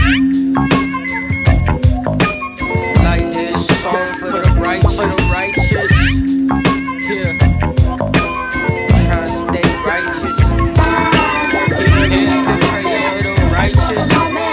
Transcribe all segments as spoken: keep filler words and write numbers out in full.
Light is song for the righteous, for the righteous. Yeah, trying to stay righteous. Here's the prayer of the righteous.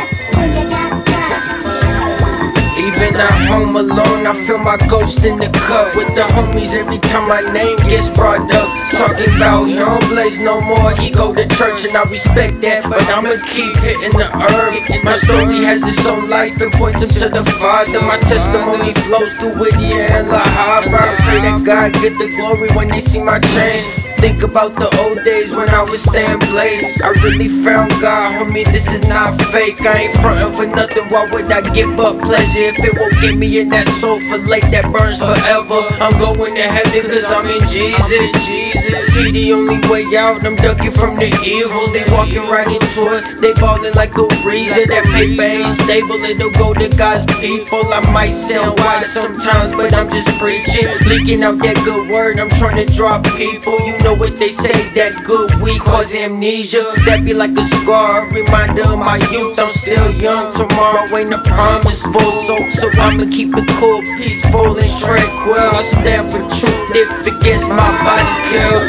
Even at home alone, I feel my ghost in the cut with the homies every time my name gets brought up. Talking about he don't blaze no more, he go to church and I respect that, but I'ma keep hitting the herb. My story has its own life and points him to the Father. My testimony flows through Whittier and La Habra. I pray that God get the glory when they see my change. Think about the old days when I was staying blazed. I really found God, homie, this is not fake. I ain't frontin' for nothing, why would I give up pleasure if it won't get me in that soulful lake that burns forever? I'm going to heaven cause I'm in Jesus, Jesus. He the only way out, I'm ducking from the evils. They walking right into it, they ballin' like a breezer. That paper ain't stable, it'll go to God's people. I might sound wise sometimes, but I'm just preaching, leaking out that good word, I'm trying to draw people. You know what they say, that good weed cause amnesia. That be like a scar, a reminder of my youth. I'm still young, tomorrow ain't a promise full, so, so I'ma keep it cool, peaceful and tranquil. I stand for truth if it gets my body killed.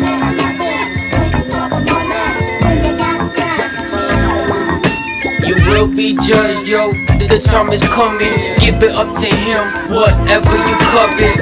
You will be judged, yo, the time is coming. Give it up to him, whatever you covet.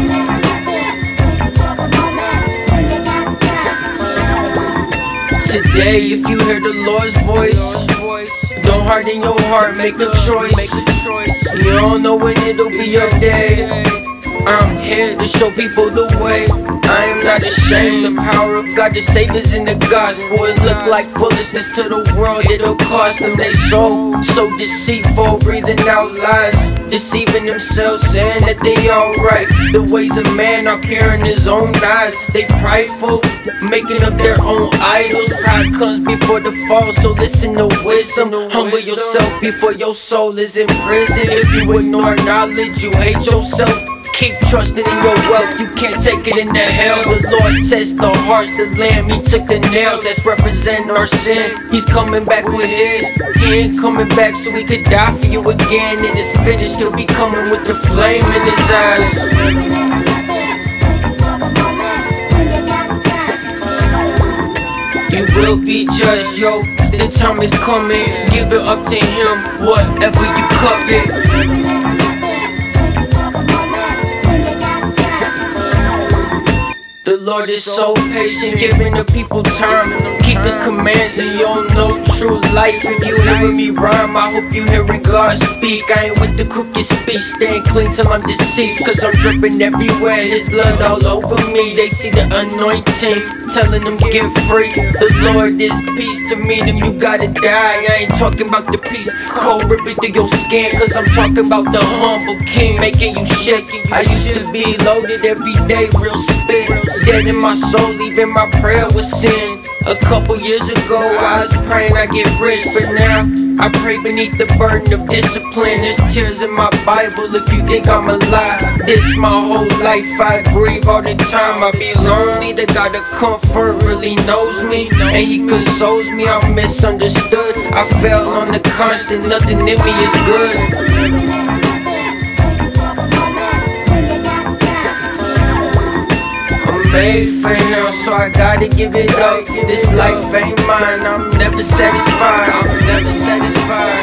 Today, if you hear the Lord's voice, don't harden your heart, make a choice. You don't know when it'll be your day. I'm here to show people the way. I am not ashamed. The power of God to save us in the gospel. It look like foolishness to the world, it'll cost them their soul. So deceitful, breathing out lies, deceiving themselves, saying that they alright. The ways of man are pure in his own eyes. They prideful, making up their own idols. Pride comes before the fall, so listen to wisdom. Humble yourself before your soul is in prison. If you ignore knowledge, you hate yourself. Keep trusting in your wealth, you can't take it into hell. The Lord tests the hearts, the Lamb, he took the nails that's representing our sin. He's coming back with his, he ain't coming back so he could die for you again. It is finished, he'll be coming with the flame in his eyes. You will be judged, yo, the time is coming. Give it up to him, whatever you covet. The Lord is so patient, giving the people time. Keep his commands and you'll know true life. If you hearing me rhyme, I hope you hearing God speak. I ain't with the crooked speech, staying clean till I'm deceased. Cause I'm dripping everywhere, his blood all over me. They see the anointing, telling them get free. The Lord is peace to me, then you gotta die. I ain't talking about the peace, cold ripping through your skin. Cause I'm talking about the humble king, making you shake. I used to be loaded every day, real spit. Dead in my soul, even my prayer was sin. A couple years ago I was praying I get rich, but now I pray beneath the burden of discipline. There's tears in my Bible if you think I'm alive. This my whole life, I grieve all the time. I be lonely, the God of comfort really knows me, and he consoles me. I'm misunderstood, I fell on the constant, nothing in me is good. Made for him, so I gotta give it up. This life ain't mine, I'm never satisfied. I'm never satisfied.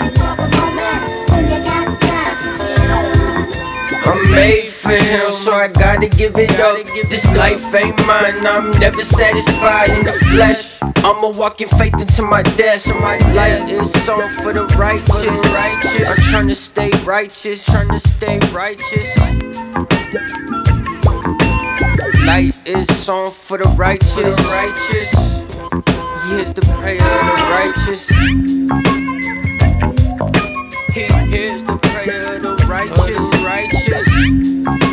I'm made for him, so I gotta give it up. This life ain't mine, I'm never satisfied. In the flesh, I'ma walk in faith into my death. So my life is song for the righteous. I'm trying to stay righteous, trying to stay righteous. Light is song for the righteous, righteous. Here's the prayer of the righteous. He hears the prayer of the righteous, righteous.